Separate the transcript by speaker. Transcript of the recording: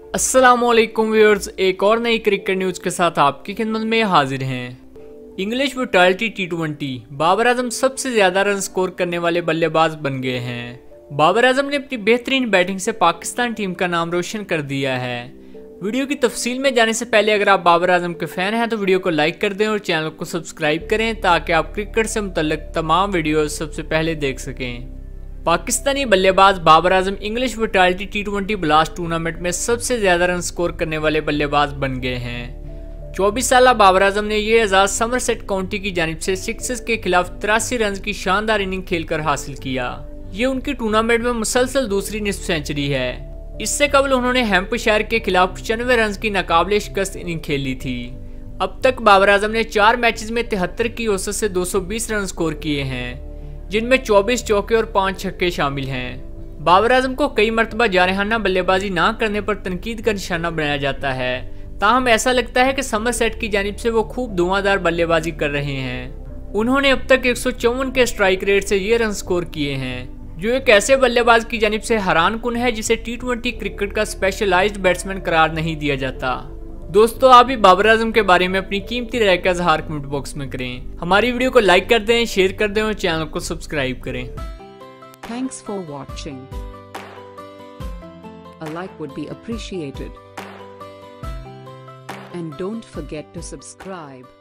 Speaker 1: अस्सलामुअलैकुम व्यूअर्स, एक और नई क्रिकेट न्यूज के साथ आपकी खिदमत में हाजिर हैं। इंग्लिश ब्रुटैलिटी टी20 बाबर आजम सबसे ज्यादा रन स्कोर करने वाले बल्लेबाज बन गए हैं। बाबर आजम ने अपनी बेहतरीन बैटिंग से पाकिस्तान टीम का नाम रोशन कर दिया है। वीडियो की तफसील में जाने से पहले अगर आप बाबर आजम के फैन हैं तो वीडियो को लाइक कर दें और चैनल को सब्सक्राइब करें ताकि आप क्रिकेट से मुतल्लिक तमाम वीडियो सबसे पहले देख सकें। पाकिस्तानी बल्लेबाज बाबर आजम इंग्लिश ब्रुटैलिटी टी20 ब्लास्ट टूर्नामेंट में सबसे ज्यादा रन स्कोर करने वाले बल्लेबाज बन गए हैं। 24 साल बाबर आजम ने ये एजाज समरसेट काउंटी की जानिब से सिक्सेस के खिलाफ 83 रन की शानदार इनिंग खेलकर हासिल किया। ये उनकी टूर्नामेंट में मुसलसल दूसरी निस्फ सेंचुरी है। इससे कबल उन्होंने हैम्पशायर के खिलाफ 95 रन की नाकाबिले शिकस्त इनिंग खेली थी। अब तक बाबर आजम ने 4 मैचेस में 73 की औसत से 220 रन स्कोर किए हैं, जिनमें 24 चौके और 5 छक्के शामिल हैं। बाबर आजम को कई मरतबा जारहाना बल्लेबाजी ना करने पर तनकीद का निशाना बनाया जाता है, ताहम ऐसा लगता है कि समरसेट की जानिब से वो खूब धुआंधार बल्लेबाजी कर रहे हैं। उन्होंने अब तक 154 के स्ट्राइक रेट से ये रन स्कोर किए हैं, जो एक ऐसे बल्लेबाज की जानिब से हैरान कुन है जिसे टी20 क्रिकेट का स्पेशलाइज्ड बैट्समैन करार नहीं दिया जाता। दोस्तों, आप भी बाबर आजम के बारे में अपनी कीमती राय का इज़हार कमेंट बॉक्स में करें। हमारी वीडियो को लाइक कर दें, शेयर कर दें और चैनल को सब्सक्राइब करें।
Speaker 2: Thanks for watching. A like would be appreciated. And don't forget to subscribe.